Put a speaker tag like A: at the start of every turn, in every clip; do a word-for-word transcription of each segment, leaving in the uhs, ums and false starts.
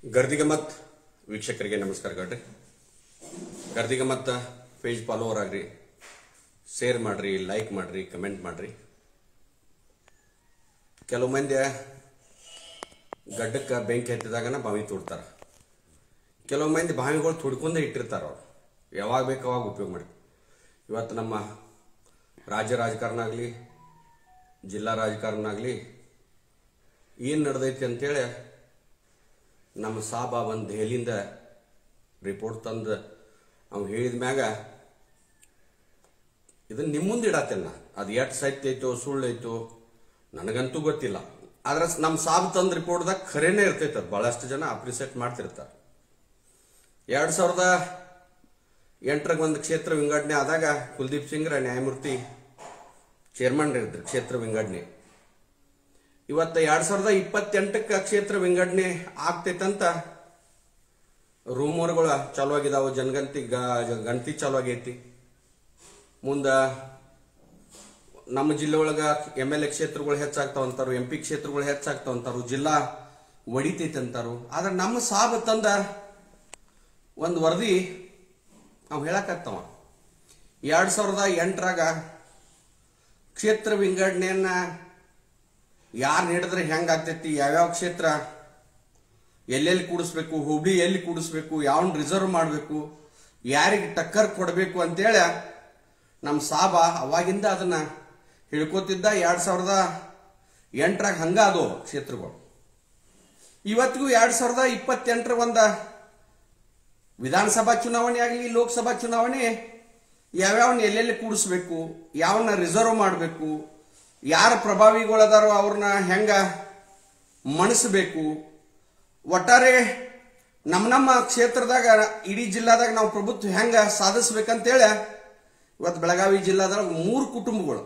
A: ಗರ್ದಿಗಮತ್ ವೀಕ್ಷಕರಿಗೆ ನಮಸ್ಕಾರ ಗಡ್ರಿ. ಗರ್ದಿಗಮತ್ ಪೇಜ್ ಫಾಲೋವರ್ ಆಗ್ರಿ, ಶೇರ್ ಮಾಡ್ರಿ, ಲೈಕ್ ಮಾಡ್ರಿ, ಕಮೆಂಟ್ ಮಾಡ್ರಿ. ಕೆಲವು ಮಂದಿ ಗಡ್ಡಕ್ಕೆ ಬೆಂಕಿ ಹತ್ತಿದಾಗನ ಬಾವಿ ತೋಡ್ತಾರ. ಕೆಲವು ಮಂದಿ ಬಾವಿಗಳು ತುಡ್ಕೊಂಡೇ ಇಟ್ಟಿರ್ತಾರ. ಅವ್ರು ಯಾವಾಗ ಬೇಕು ಅವಾಗ ಉಪಯೋಗ ಮಾಡಿ. ಇವತ್ತು ನಮ್ಮ ರಾಜ್ಯ ರಾಜಕಾರಣ ಆಗಲಿ, ಜಿಲ್ಲಾ ರಾಜಕಾರಣ ಆಗಲಿ, ಏನು ನಡೆದೈತಿ ಅಂತೇಳಿ ನಮ್ಮ ಸಾಬ ಒಂದು ದೆಹಲಿಯಿಂದ ರಿಪೋರ್ಟ್ ತಂದು ಅವ್ನು ಹೇಳಿದ ಮ್ಯಾಗ ಇದನ್ನ ನಿಮ್ಮ ಮುಂದೆ ಇಡತ್ತೇನೆ. ಅದು ಎಷ್ಟು ಸತ್ಯ ಐತೋ ಸುಳ್ಳು ಐತೋ ನನಗಂತೂ ಗೊತ್ತಿಲ್ಲ. ಆದ್ರೆ ನಮ್ಮ ಸಾಬ್ ತಂದ ರಿಪೋರ್ಟ್ದಾಗ ಖರೇನೇ ಇರ್ತೈತೆ. ಅದು ಭಾಳಷ್ಟು ಜನ ಅಪ್ರಿಸಿಯೇಟ್ ಮಾಡ್ತಿರ್ತಾರೆ. ಎರಡು ಸಾವಿರದ ಎಂಟರಾಗ ಒಂದು ಕ್ಷೇತ್ರ ವಿಂಗಡಣೆ ಆದಾಗ ಕುಲ್ದೀಪ್ ಸಿಂಗ್ರ ನ್ಯಾಯಮೂರ್ತಿ ಚೇರ್ಮನ್ ಇರಿದ್ರು ಕ್ಷೇತ್ರ ವಿಂಗಡಣೆ. ಇವತ್ತು ಎರಡ್ ಸಾವಿರದ ಇಪ್ಪತ್ತೆಂಟಕ್ಕೆ ಕ್ಷೇತ್ರ ವಿಂಗಡಣೆ ಆಗ್ತೈತಂತ ರೂಮರ್ಗಳು ಚಾಲು ಆಗಿದಾವು. ಜನಗಣತಿ ಗಣತಿ ಚಾಲು ಆಗೈತಿ. ಮುಂದ ನಮ್ಮ ಜಿಲ್ಲೆ ಒಳಗ ಎಮ್ ಎಲ್ ಎ ಕ್ಷೇತ್ರಗಳು ಹೆಚ್ಚಾಗ್ತಾವ ಅಂತಾರು, ಎಂ ಪಿ ಕ್ಷೇತ್ರಗಳು ಹೆಚ್ಚಾಗ್ತಾವ ಅಂತಾರು, ಜಿಲ್ಲಾ ಒಡಿತೈತಿ ಅಂತಾರು. ಆದ್ರೆ ನಮ್ಮ ಸಾಬ್ ತಂದ ಒಂದು ವರದಿ ನಾವು ಹೇಳಕತ್ತವ. ಎರಡ್ ಸಾವಿರದ ಎಂಟರಾಗ ಕ್ಷೇತ್ರ ವಿಂಗಡಣೆಯನ್ನ ಯಾರು ನೀಡಿದ್ರೆ ಹೆಂಗಾಗ್ತೈತಿ, ಯಾವ್ಯಾವ ಕ್ಷೇತ್ರ ಎಲ್ಲೆಲ್ಲಿ ಕೂಡಿಸ್ಬೇಕು, ಹುಬ್ಳಿ ಎಲ್ಲಿ ಕೂಡಿಸ್ಬೇಕು, ಯಾವನ್ ರಿಸರ್ವ್ ಮಾಡಬೇಕು, ಯಾರಿಗೆ ಟಕ್ಕರ್ ಕೊಡಬೇಕು ಅಂತೇಳಿ ನಮ್ಮ ಸಾಬ ಅವಾಗಿಂದ ಅದನ್ನ ಹೇಳ್ಕೋತಿದ್ದ. ಎರಡ್ ಸಾವಿರದ ಎಂಟರಾಗ ಹಂಗ ಅದು ಕ್ಷೇತ್ರಗಳು. ಇವತ್ತಿಗೂ ಎರಡ್ ಸಾವಿರದ ಇಪ್ಪತ್ತೆಂಟರ ಒಂದ ವಿಧಾನಸಭಾ ಚುನಾವಣೆ ಆಗಲಿ, ಲೋಕಸಭಾ ಚುನಾವಣೆ ಯಾವ್ಯಾವನ್ನ ಎಲ್ಲೆಲ್ಲಿ ಕೂಡಿಸ್ಬೇಕು, ಯಾವನ್ನ ರಿಸರ್ವ್ ಮಾಡಬೇಕು, ಯಾರ ಪ್ರಭಾವಿಗಳದಾರೋ ಅವ್ರನ್ನ ಹೆಂಗ ಮಣಿಸಬೇಕು, ಒಟ್ಟಾರೆ ನಮ್ಮ ನಮ್ಮ ಕ್ಷೇತ್ರದಾಗ ಇಡೀ ಜಿಲ್ಲಾದಾಗ ನಾವು ಪ್ರಭುತ್ವ ಹೆಂಗ ಸಾಧಿಸ್ಬೇಕಂತೇಳಿ ಇವತ್ತು ಬೆಳಗಾವಿ ಜಿಲ್ಲಾದಾಗ ಮೂರು ಕುಟುಂಬಗಳು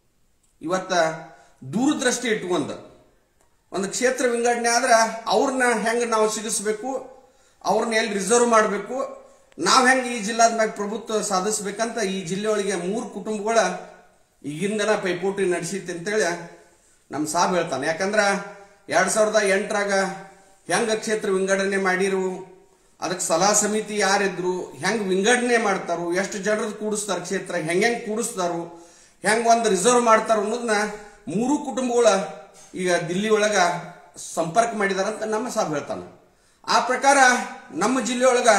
A: ಇವತ್ತ ದೂರದೃಷ್ಟಿ ಇಟ್ಕೊಂಡ ಒಂದು ಕ್ಷೇತ್ರ ವಿಂಗಡಣೆ ಆದ್ರೆ ಅವ್ರನ್ನ ಹೆಂಗ ನಾವು ಸಿಗಿಸ್ಬೇಕು, ಅವ್ರನ್ನ ಎಲ್ಲಿ ರಿಸರ್ವ್ ಮಾಡಬೇಕು, ನಾವ್ ಹೆಂಗ ಈ ಜಿಲ್ಲಾದ ಮ್ಯಾಗ ಪ್ರಭುತ್ವ ಸಾಧಿಸ್ಬೇಕಂತ ಈ ಜಿಲ್ಲೆಯೊಳಗೆ ಮೂರು ಕುಟುಂಬಗಳ ಈಗಿಂದನ ಪೈಪೋಟಿ ನಡೆಸಿತ್ತು ಅಂತೇಳಿ ನಮ್ಮ ಸಾಬ್ ಹೇಳ್ತಾನೆ. ಯಾಕಂದ್ರ ಎರಡ್ ಸಾವಿರದ ಎಂಟರಾಗ ಹೆಂಗ ಕ್ಷೇತ್ರ ವಿಂಗಡಣೆ ಮಾಡಿರು, ಅದಕ್ಕೆ ಸಲಹಾ ಸಮಿತಿ ಯಾರಿದ್ರು, ಹೆಂಗ್ ವಿಂಗಡಣೆ ಮಾಡ್ತಾರು, ಎಷ್ಟು ಜನರದ್ದು ಕೂಡಿಸ್ತಾರ ಕ್ಷೇತ್ರ, ಹೆಂಗ್ ಹೆಂಗ್ ಕೂಡಿಸ್ತಾರು, ಹೆಂಗ್ ಒಂದು ರಿಸರ್ವ್ ಮಾಡ್ತಾರ ಅನ್ನೋದನ್ನ ಮೂರು ಕುಟುಂಬಗಳ ಈಗ ದಿಲ್ಲಿ ಒಳಗ ಸಂಪರ್ಕ ಮಾಡಿದಾರಂತ ನಮ್ಮ ಸಾಬ್ ಹೇಳ್ತಾನೆ. ಆ ಪ್ರಕಾರ ನಮ್ಮ ಜಿಲ್ಲೆಯೊಳಗ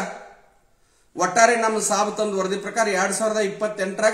A: ಒಟ್ಟಾರೆ ನಮ್ಮ ಸಾಬ್ ತಂದ ವರದಿ ಪ್ರಕಾರ ಎರಡ್ ಸಾವಿರದ ಇಪ್ಪತ್ತೆಂಟರಾಗ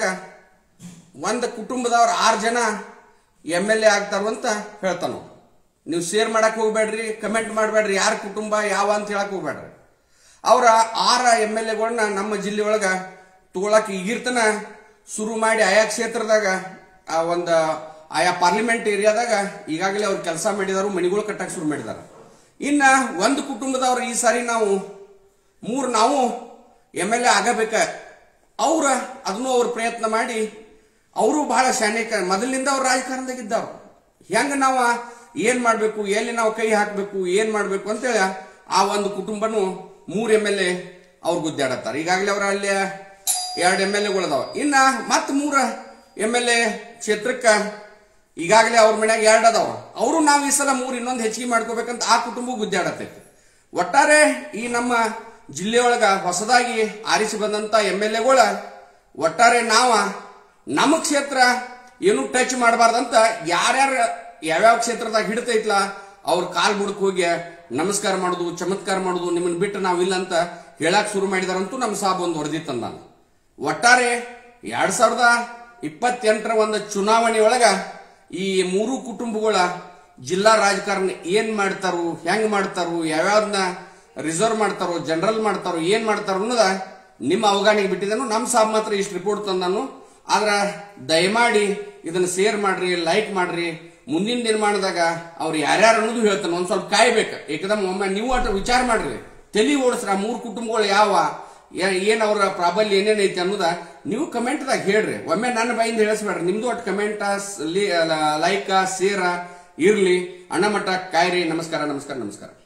A: ಒಂದು ಕುಟುಂಬದವ್ರ ಆರು ಜನ ಎಮ್ ಎಲ್ ಎ ಆಗ್ತಾರ ಅಂತ ಹೇಳ್ತಾನ. ನೀವು ಶೇರ್ ಮಾಡಕ್ ಹೋಗ್ಬೇಡ್ರಿ, ಕಮೆಂಟ್ ಮಾಡಬೇಡ್ರಿ, ಯಾರ ಕುಟುಂಬ ಯಾವ ಅಂತ ಹೇಳಕ್ ಹೋಗ್ಬೇಡ್ರಿ. ಅವ್ರ ಆರ ಎಮ್ ಎಲ್ ಎಗಳನ್ನ ನಮ್ಮ ಜಿಲ್ಲೆ ಒಳಗ ತಗೊಳಕ್ ಈಗಿರ್ತನ ಶುರು ಮಾಡಿ ಆಯಾ ಕ್ಷೇತ್ರದಾಗ ಆ ಒಂದು ಆಯಾ ಪಾರ್ಲಿಮೆಂಟ್ ಏರಿಯಾದಾಗ ಈಗಾಗಲೇ ಅವ್ರು ಕೆಲಸ ಮಾಡಿದಾರು, ಮಣಿಗಳು ಕಟ್ಟಕ್ ಶುರು ಮಾಡಿದಾರ. ಇನ್ನ ಒಂದು ಕುಟುಂಬದವ್ರು ಈ ಸಾರಿ ನಾವು ಮೂರು ನಾವು ಎಮ್ ಎಲ್ ಎ ಆಗಬೇಕ. ಅವ್ರ ಅದನ್ನು ಅವ್ರ ಪ್ರಯತ್ನ ಮಾಡಿ ಅವರು ಬಹಳ ಶಾನೇಕ ಮೊದಲಿನಿಂದ ಅವ್ರು ರಾಜಕಾರಣದಾಗಿದ್ದವ್ರು. ಹೆಂಗ ನಾವು ಏನ್ ಮಾಡ್ಬೇಕು, ಎಲ್ಲಿ ನಾವು ಕೈ ಹಾಕ್ಬೇಕು, ಏನ್ ಮಾಡ್ಬೇಕು ಅಂತೇಳಿ ಆ ಒಂದು ಕುಟುಂಬನು ಮೂರ್ ಎಮ್ ಎಲ್ ಎ ಅವ್ರು ಗುದ್ದಾಡತ್ತಾರ. ಈಗಾಗಲೇ ಅವ್ರ ಅಲ್ಲಿ ಎರಡು ಎಮ್ ಎಲ್ ಎಗಳದಾವ. ಇನ್ನ ಮತ್ ಮೂರ ಎಮ್ ಎಲ್ ಎ ಕ್ಷೇತ್ರಕ್ಕ ಈಗಾಗಲೇ ಅವ್ರ ಮನ್ಯಾಗ ಎರಡು ಅದಾವ. ಅವರು ನಾವು ಈ ಸಲ ಮೂರ್ ಇನ್ನೊಂದು ಹೆಚ್ಚಿಗೆ ಮಾಡ್ಕೋಬೇಕಂತ ಆ ಕುಟುಂಬ ಗುದ್ದಾಡತೈತಿ. ಒಟ್ಟಾರೆ ಈ ನಮ್ಮ ಜಿಲ್ಲೆಯೊಳಗ ಹೊಸದಾಗಿ ಆರಿಸಿ ಬಂದಂತ ಎಮ್ ಎಲ್ ಎಗಳ ಒಟ್ಟಾರೆ ನಾವ ನಮ್ಮ ಕ್ಷೇತ್ರ ಏನು ಟಚ್ ಮಾಡಬಾರ್ದಂತ ಯಾರ್ಯಾರ ಯಾವ್ಯಾವ ಕ್ಷೇತ್ರದಾಗ ಹಿಡ್ತೈತ್ಲ ಅವ್ರ ಕಾಲ್ ಬುಡಕ್ ಹೋಗಿ ನಮಸ್ಕಾರ ಮಾಡುದು, ಚಮತ್ಕಾರ ಮಾಡುದು, ನಿಮ್ಮನ್ನ ಬಿಟ್ಟು ನಾವಿಲ್ಲ ಅಂತ ಹೇಳಕ್ ಶುರು ಮಾಡಿದಾರಂತೂ ನಮ್ಮ ಸಾಬ್ ಒಂದು ವರದಿ ತಂದ. ಒಟ್ಟಾರೆ ಎರಡ್ ಸಾವಿರದ ಇಪ್ಪತ್ತೆಂಟರ ಒಂದು ಚುನಾವಣೆಯೊಳಗ ಈ ಮೂರು ಕುಟುಂಬಗಳ ಜಿಲ್ಲಾ ರಾಜಕಾರಣ ಏನ್ ಮಾಡ್ತಾರು, ಹೆಂಗ್ ಮಾಡ್ತಾರು, ಯಾವ್ಯಾವ್ದನ್ನ ರಿಸರ್ವ್ ಮಾಡ್ತಾರೋ, ಜನರಲ್ ಮಾಡ್ತಾರೋ, ಏನ್ ಮಾಡ್ತಾರೋ ಅನ್ನೋದ ನಿಮ್ಮ ಅವಗಾನಿಗೆ ಬಿಟ್ಟಿದ್ದಾನು. ನಮ್ಮ ಸಾಬ್ ಮಾತ್ರ ಇಷ್ಟು ರಿಪೋರ್ಟ್ ತಂದಾನು. ಆದ್ರ ದಯಮಾಡಿ ಇದನ್ನ ಶೇರ್ ಮಾಡ್ರಿ, ಲೈಕ್ ಮಾಡ್ರಿ. ಮುಂದಿನ ನಿರ್ಮಾಣದಾಗ ಅವ್ರು ಯಾರ್ಯಾರು ಅನ್ನೋದು ಹೇಳ್ತಾನೆ. ಒಂದ್ ಸ್ವಲ್ಪ ಕಾಯ್ಬೇಕು. ಏಕದಮ್ ಒಮ್ಮೆ ನೀವು ಅಷ್ಟು ವಿಚಾರ ಮಾಡ್ರಿ, ತಲೆ ಓಡಿಸ್ರ ಮೂರು ಕುಟುಂಬಗಳು ಯಾವ ಏನ್ ಅವ್ರ ಪ್ರಾಬಲ್ಯ ಏನೇನೈತಿ ಅನ್ನೋದ ನೀವು ಕಮೆಂಟ್ದಾಗ ಹೇಳ್ರಿ. ಒಮ್ಮೆ ನನ್ನ ಬಾಯಿಂದ ಹೇಳಿಸ್ಬೇಡ್ರಿ. ನಿಮ್ದು ಒಟ್ಟು ಕಮೆಂಟ್, ಲೈಕ್, ಶೇರ್ ಇರ್ಲಿ. ಅಣ್ಣ ಮಟ್ಟ ಕಾಯ್ರಿ. ನಮಸ್ಕಾರ, ನಮಸ್ಕಾರ, ನಮಸ್ಕಾರ.